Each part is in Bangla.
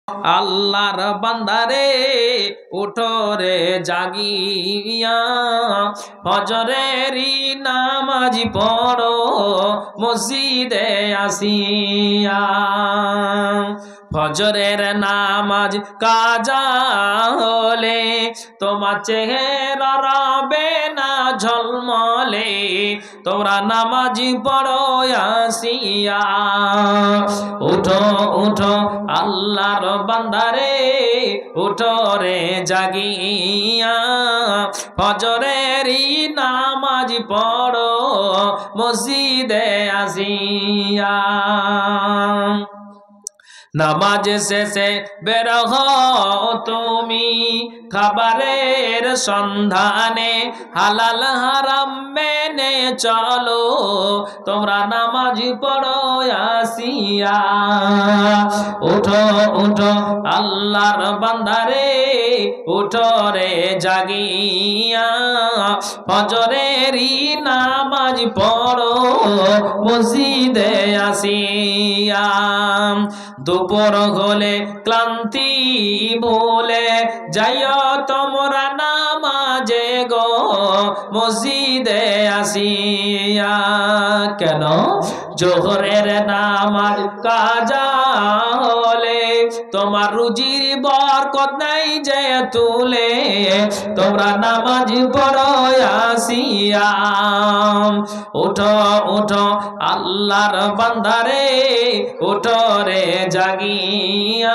আল্লাহর বান্দারে উঠো রে জাগিয়া ফজরেরই নামাজ পড়ো মসজিদে আসিয়া ফজরের নামাজ কাজা হলে তোমার চেহারা রবে না ঝলমলে তোমরা নামাজ পড়ো আসিয়া উঠো উঠো আল্লাহর বান্দারে উঠো রে জাগিয়া ফজরেরই নামাজ পড়ো মসজিদে আসিয়া নামাজ শেষে বের হও তুমি খাবারের সন্ধানে হালাল হারাম মেনে চলো তোমরা নামাজ পড়ো আসিয়া উঠো উঠো আল্লাহর বান্দারে উঠো রে জাগিয়া ফজরেরই নামাজ পড়ো মসজিদে আসিয়া দুপুর হলে ক্লান্তি ভুলে যাইও তোমরা নামাজে গো মসজিদে আসিয়া কেন জোহরের নামাজ কাজা হলে তোমার রুজির বরকত নাই যে তুলে তোমরা নামাজ পড়ো আসিয়া উঠো উঠো আল্লাহর বান্দারে উঠো রে জাগিয়া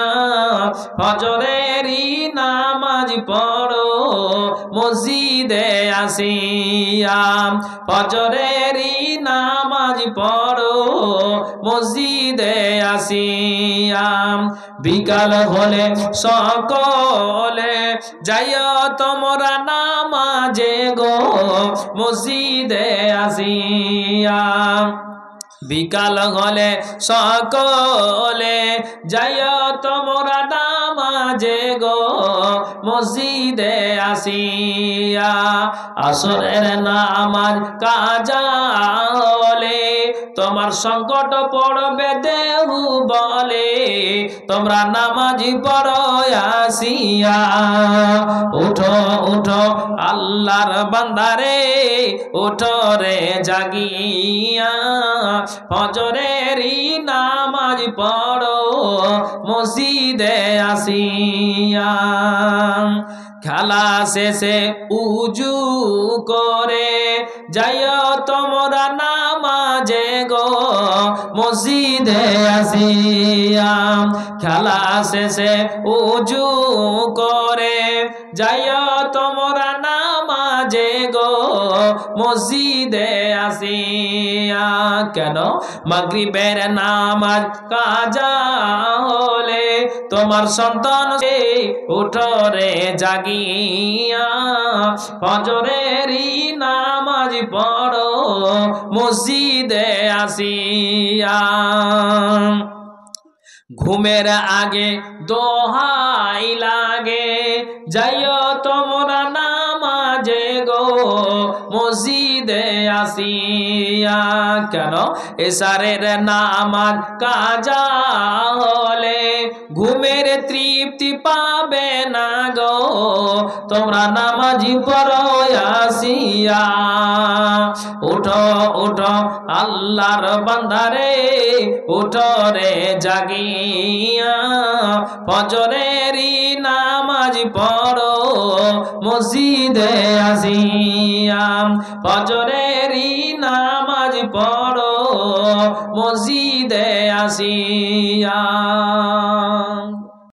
ফজরেরই নামাজ পড়ো মসজিদে আসিয়া ফজরেরই নামাজ পড়ো মসজিদে আসিয়া বিকাল হলে সকলে যাইও তোমরা নামাজে গো মসজিদে আসিয়া বিকাল হলে সকলে যাইও তোমরা নামাজে গো মসজিদে আসিয়া আসরের নামাজ কাজা হলে তোমার সংকট পড়বে দেহু বলে তোমরা নামাজ পড়ো আসিয়া উঠো উঠো আল্লাহর বান্দারে উঠো রে জাগিয়া ফজরেরই নামাজ পড়ো মসজিদে আসিয়া খেলা শেষে উজু করে যাইও তোমরা নামাজে গো মসজিদে আসিয়া খেলা শেষে উজু করে যাইও তোমরা নামাজে গো মসজিদে আসিয়া কেন মাগরিবের নামাজ কাজা হলে তোমার সন্তান উঠো রে জাগিয়া ফজরেরই নামাজ পড়ো মসজিদে আসিয়া ঘুমের আগে দোহাই লাগে যাইও তোমরা নামাজে গো মসজিদে আসিয়া কেন এশারের নামাজ কাজা হলে ঘুমের তৃপ্তি পাবে না গো তোমরা নামাজ পড়ো আসিয়া উঠো উঠো আল্লাহর বান্দারে উঠো রে জাগিয়া ফজরেরই নামাজ পড়ো মসজিদে আসিয়া ফজরেরই নামাজ পড়ো মসজিদে আসিয়া।